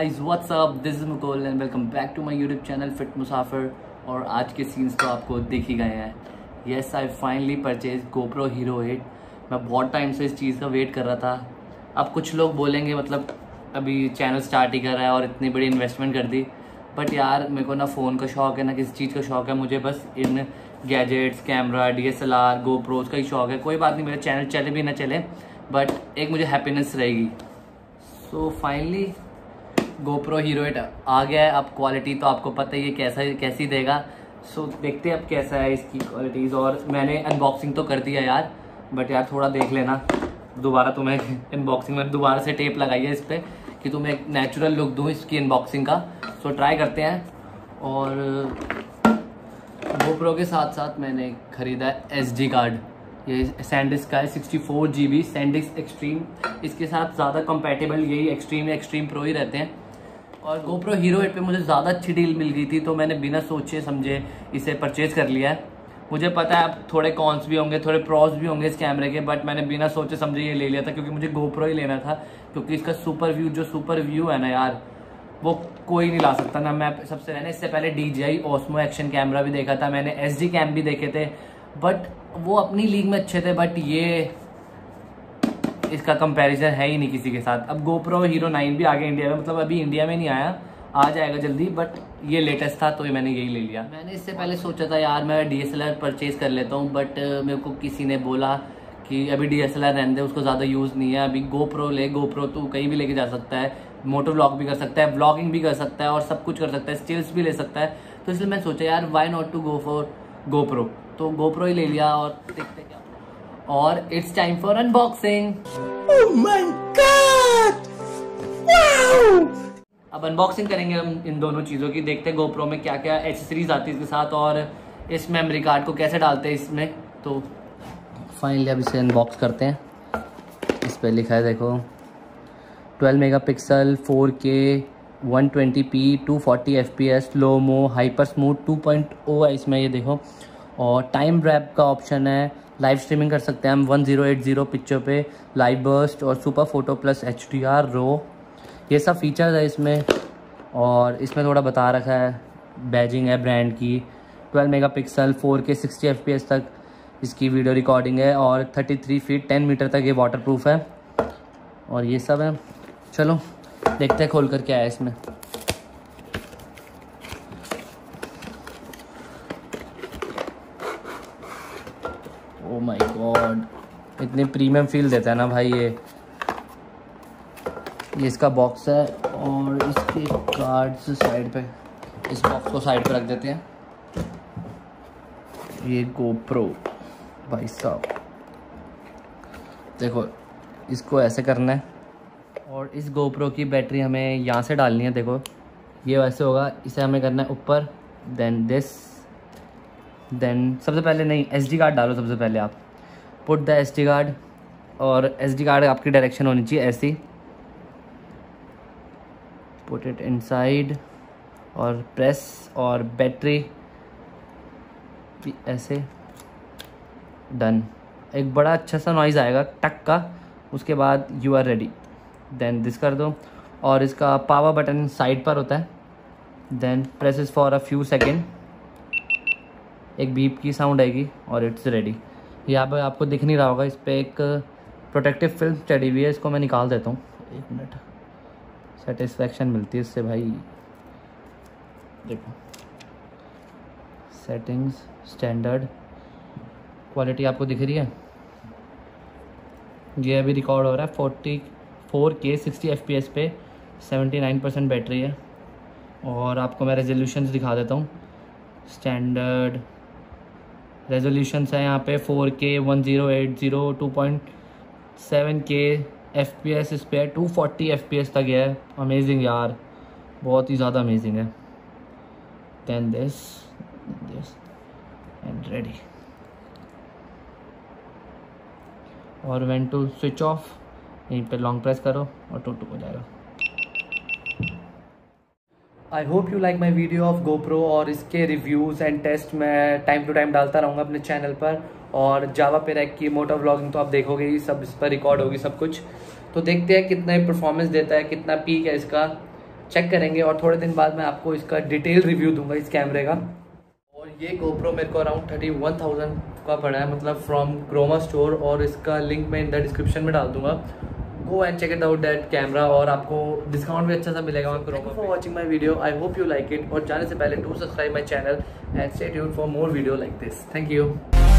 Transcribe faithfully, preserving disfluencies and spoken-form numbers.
Guys, what's up, this is Mukul and welcome back to my YouTube channel Fit Musafir. और आज के scenes तो आपको दिख ही गए हैं। Yes, I finally purchase GoPro Hero eight. मैं बहुत टाइम से इस चीज़ का वेट कर रहा था। अब कुछ लोग बोलेंगे मतलब अभी चैनल स्टार्ट ही कर रहा है और इतनी बड़ी इन्वेस्टमेंट कर दी, बट यार मेरे को ना फ़ोन का शौक है ना किसी चीज़ का शौक है। मुझे बस इन gadgets, camera, D S L R, GoPros का ही शौक है। कोई बात नहीं, मेरा चैनल चले भी ना चले, बट एक मुझे हैप्पीनेस रहेगी। So finally GoPro Hero eight आ गया है। अब क्वालिटी तो आपको पता ही है कैसा कैसी देगा। सो so, देखते हैं अब कैसा है इसकी क्वालिटीज़। और मैंने अनबॉक्सिंग तो कर दिया यार, बट यार थोड़ा देख लेना दोबारा। तुम्हें अनबॉक्सिंग में दोबारा से टेप लगाई है इस पर कि तुम्हें एक नेचुरल लुक दूँ इसकी अनबॉक्सिंग का। सो so, ट्राई करते हैं। और गोप्रो के साथ साथ मैंने ख़रीदा है एस डी कार्ड। ये सैंडिस्क का है, sixty four G B SanDisk Extreme. इसके साथ ज़्यादा कंपैटिबल यही एक्सट्रीम या एक्सट्रीम प्रो ही रहते हैं। और गोप्रो हीरो एट पे मुझे ज़्यादा अच्छी डील मिल गई थी, तो मैंने बिना सोचे समझे इसे परचेज़ कर लिया है। मुझे पता है अब थोड़े कॉन्स भी होंगे, थोड़े प्रॉस भी होंगे इस कैमरे के, बट मैंने बिना सोचे समझे ये ले लिया था क्योंकि मुझे गोप्रो ही लेना था। क्योंकि इसका सुपर व्यू जो सुपर व्यू है ना यार, वो कोई नहीं ला सकता ना। मैं सबसे मैंने इससे पहले D J I Osmo Action camera भी देखा था, मैंने एस डी कैम भी देखे थे, बट वो अपनी लीग में अच्छे थे। बट ये इसका कंपैरिजन है ही नहीं किसी के साथ। अब गोप्रो हीरो नाइन भी आ गया इंडिया में, मतलब अभी इंडिया में नहीं आया, आ जाएगा जल्दी, बट ये लेटेस्ट था तो मैंने यही ले लिया। मैंने इससे पहले सोचा था यार मैं D S L R purchase कर लेता हूँ, बट मेरे को किसी ने बोला कि अभी डी एस एल आर रहने दे, उसको ज़्यादा यूज़ नहीं है। अभी गोप्रो ले, गोप्रो तो कहीं भी लेके जा सकता है, मोटो व्लॉग भी कर सकता है, व्लॉगिंग भी कर सकता है और सब कुछ कर सकता है, स्टिल्स भी ले सकता है। तो इसलिए मैं सोचा यार why not to go for GoPro, तो गोप्रो ही ले लिया। और देखते क्या। और it's time for unboxing. Oh my god, wow! अब अनबॉक्सिंग करेंगे हम इन दोनों चीज़ों की। देखते हैं गोप्रो में क्या क्या एक्सेसरीज आती है इसके साथ और इस मेमोरी कार्ड को कैसे डालते हैं इसमें। तो फाइनली अब इसे अनबॉक्स करते हैं। इस पर लिखा है देखो twelve megapixel, four K, one twenty P, two forty F P S, low mo, hyper smooth two point O है इसमें, ये देखो। और टाइम रैप का ऑप्शन है, लाइव स्ट्रीमिंग कर सकते हैं हम one zero eight zero picture पे, लाइव बर्स्ट और super photo plus H D R raw, ये सब फीचर्स है इसमें। और इसमें थोड़ा बता रखा है, बैजिंग है ब्रांड की, twelve megapixel, four K, sixty F P S तक इसकी वीडियो रिकॉर्डिंग है और thirty three feet ten metre तक ये वाटर प्रूफ है। और ये सब है। चलो देखते हैं खोल कर क्या है इसमें। ओह माय गॉड, इतनी प्रीमियम फील देता है ना भाई ये। ये इसका बॉक्स है और इसके कार्ड्स साइड पे, इस बॉक्स को साइड पे रख देते हैं। ये गोप्रो भाई साहब, देखो इसको ऐसे करना है और इस गोप्रो की बैटरी हमें यहाँ से डालनी है। देखो ये वैसे होगा, इसे हमें करना है ऊपर, देन दिस, देन सबसे पहले नहीं एस डी कार्ड डालो। सबसे पहले आप put the S D card, और एस डी कार्ड आपकी डायरेक्शन होनी चाहिए ऐसी, पुट इट इनसाइड और प्रेस, और बैटरी ऐसे, डन। एक बड़ा अच्छा सा नॉइज़ आएगा टक का, उसके बाद you are ready. Then this कर दो और इसका पावर बटन साइड पर होता है। Then press is for a few seconds, एक बीप की साउंड आएगी और इट्स रेडी। यहाँ पर आपको दिख नहीं रहा होगा, इस पर एक प्रोटेक्टिव फिल्म चढ़ी हुई है, इसको मैं निकाल देता हूँ, एक मिनट। सेटिस्फैक्शन मिलती है इससे भाई। देखो सेटिंग्स, स्टैंडर्ड, क्वालिटी आपको दिख रही है। ये अभी रिकॉर्ड हो रहा है forty four K sixty F P S पे, सेवेंटी नाइन परसेंट बैटरी है। और आपको मैं रेजोल्यूशंस दिखा देता हूँ। स्टैंडर्ड रेजोल्यूशंस है यहाँ पे four K, one zero eight zero, two point seven K F P S, इस पर two forty F P S तक है। अमेजिंग यार, बहुत ही ज़्यादा अमेजिंग है। Then this this and ready. और व्हेन टू स्विच ऑफ, यहीं पे लॉन्ग प्रेस करो और टू टू हो जाएगा। I hope you like my video of GoPro, और इसके रिव्यूज़ एंड टेस्ट मैं टाइम टू टाइम डालता रहूँगा अपने चैनल पर। और जावा पे रैक की मोटो व्लॉगिंग तो आप देखोगे ही, सब इस पर रिकॉर्ड होगी सब कुछ। तो देखते हैं कितना परफॉर्मेंस देता है, कितना पीक है इसका। चेक करेंगे और थोड़े दिन बाद मैं आपको इसका डिटेल रिव्यू दूंगा इस कैमरे का। और ये GoPro मेरे को अराउंड थर्टी वन थाउजेंड का पड़ा है, मतलब फ्रॉम क्रोमा स्टोर, और इसका लिंक मैं इन द डिस्क्रिप्शन में डाल दूंगा। Go and check it out that camera, और आपको डिस्काउंट भी अच्छा सा मिलेगा वहाँ Croma. For watching my video, I hope you like it, और जाने से पहले do subscribe my channel and stay tuned for more video like this. Thank you.